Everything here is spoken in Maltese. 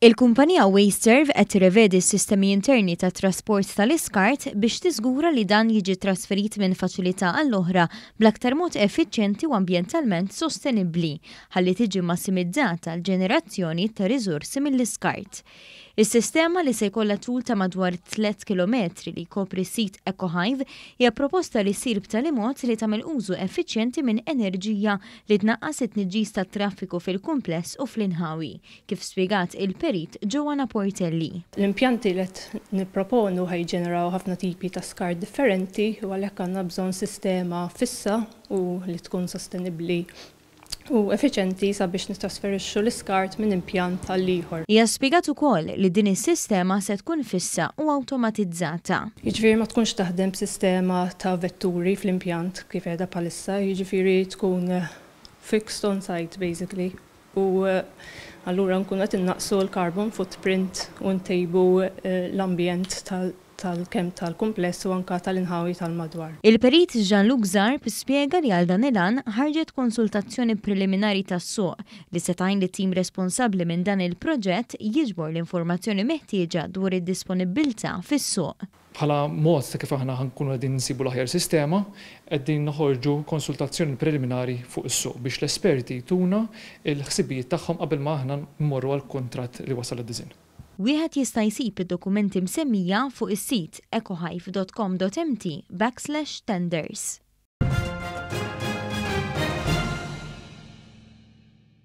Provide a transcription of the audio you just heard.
Il-kumpanija Wasteserv qed tirrevedi s-sistemi interni tat trasport tal-iskart biex tiżgura li dan jiġi trasferit minn faċilità għall-oħra bl-aktar mod effiċjenti u ambjentalment sostenibbli ħalli tiġi massimizzata l-ġenerazzjoni ta' riżorsi mill-iskart. Is-sistema li se jkollha tul ta' madwar 3 kilometri li jkopri sit EcoHive hija proposta li ssir b'tali mod li tagħmel użu effiċjenti minn enerġija li tnaqqas it-tniġġis tat-traffiku fil-kumpless u fl-inħawi, kif spjegat il-perit Joanna Portelli. L-impjanti li nipproponu ħajġeneraw ħafna tipi ta' skart differenti u għalhekk għandna bżonn sistema fissa u li tkun sostenibbli u effiċenti sabiex nitrasferixxu l-iskart minn impjant għal ieħor. Hija spjegat ukoll li din is-sistema se tkun fissa u awtomatizzata. Jiġifieri ma tkunx taħdem b'sistema ta' vetturi fl-impjant kif qiegħda bħalissa, jiġifieri tkun fixed on site basically. U allura nkunu qed innaqsu l-carbon footprint u ntejbu l-ambjent tal-kemm tal-kumpless u anke tal-inħawi tal-madwar. Il-perit Jean-Luc Zarb spjega li għal dan il-għan ħarġet konsultazzjoni preliminari tas-suq li se tgħin li tim responsabbli minn dan il-proġett jiġbor l-informazzjoni meħtieġa dwar id-disponibilità fis-suq. Bħala mod ta' kif aħna ħankunu qegħdin nsibu l-aħjar sistema, qegħdin noħorġu konsultazzjoni preliminari fuq is-suq biex l-esperti jtuna l-ħsibijiet tagħhom qabel ma aħna mmorru għall kuntratt li wasal id-diżinn. Wieħed jista' jsib id-dokumenti msemmija fuq is-sit ecohive.com.mt/tenders.